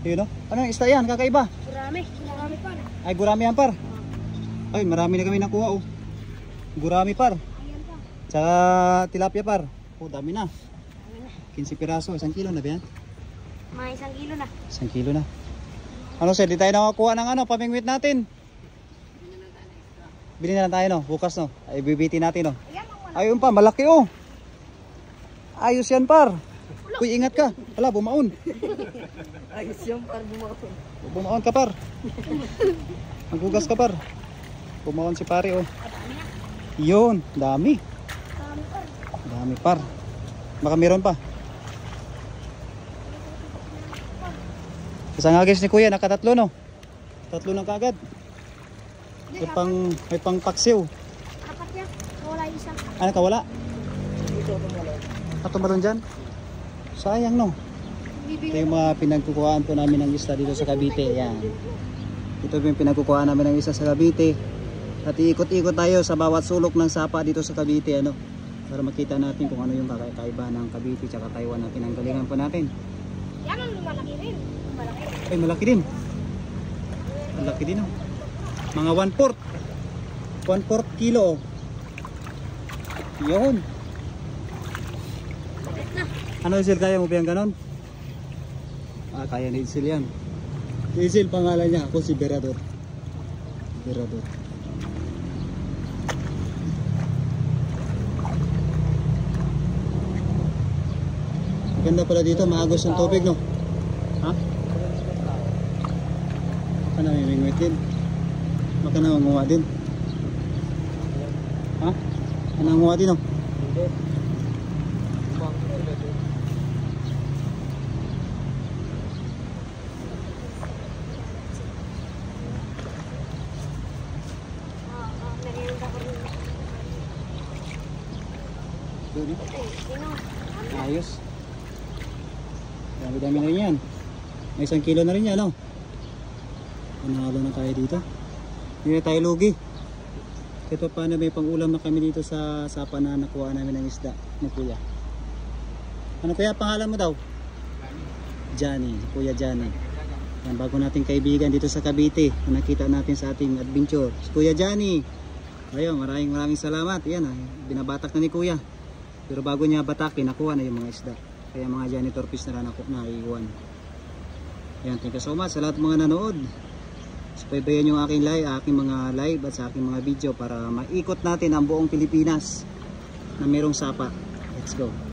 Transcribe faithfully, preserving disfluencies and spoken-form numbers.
Yun o. Ano yung isda yan? Kakaiba? Gurami. Gurami par. Ay, gurami yan par. Ay, marami na kami nakuha oh. Gurami par. Ayan pa. Tsaka tilapia par. Oh, dami na. Dami na. quince piraso. Isang kilo na ba yan? Mga isang kilo na. Isang kilo na. Ano sir, di tayo nakakuha ng ano, pamingwit natin. Bili na lang tayo no, bukas no. Ay, bibiti natin no. Ayan ang wala. Ayun pa, malaki oh. Ayos yan par. Uy, ingat ka. Wala, bumaon. Ayos yung par bumaon. Bumaon ka par. Maghugas ka par. Bumaon si pare oh. Yun, dami. Dami par. Dami par. Baka meron pa. Isang agis ni kuya, nakatatlo no. Tatlo lang kagad. May pang, may pang paksiw. Apat yan. Wala isa. Ano ka wala? Ato meron dyan? Sayang no. Ito yung mga pinagkukuhaan po namin ng isda dito sa Cavite. Yan. Ito yung pinagkukuhaan namin ng isda sa Cavite. At iikot-ikot tayo sa bawat sulok ng sapa dito sa Cavite. Ano? Para makita natin kung ano yung kakaiba ng Cavite tsaka Taiwan na pinanggalingan po natin. Yan ang malaki rin. Malaki. Ay, malaki din. Malaki din oh. Mga one fourth. one fourth kilo oh. Yun. Ano Isil, kaya mo ba yung ganon? Ah, kaya ni Isil yan. Si Isil, pangalan niya. Ako si Berador. Berador. Ganda pala dito, maagos yung tubig no? Ha? Baka na may mingwit din. Baka na manguha din. Ha? Ano manguha din no? Hindi. Ayos. Dami-dami na rin yan. May isang kilo na rin yan, no? Panalo na tayo dito. Hindi na tayo lugi. Ito paano may pang-ulam na kami dito sa sapa na nakuha namin ng isda ni kuya. Ano kuya, pangalan mo daw? Johnny. Kuya Johnny. Yan, bago nating kaibigan dito sa Cavite na nakita natin sa ating adventure. Si Kuya Johnny. Ayun, maraming maraming salamat. Yan, binabatak na ni kuya. Pero bago niya batakin, nakuha na yung mga isda. Kaya mga janitor fish na lang ako naiwan. Ayan, thank you so much sa lahat ng mga nanood. Subaybayan yung aking live, aking mga live at sa aking mga video para maikot natin ang buong Pilipinas na merong sapa. Let's go.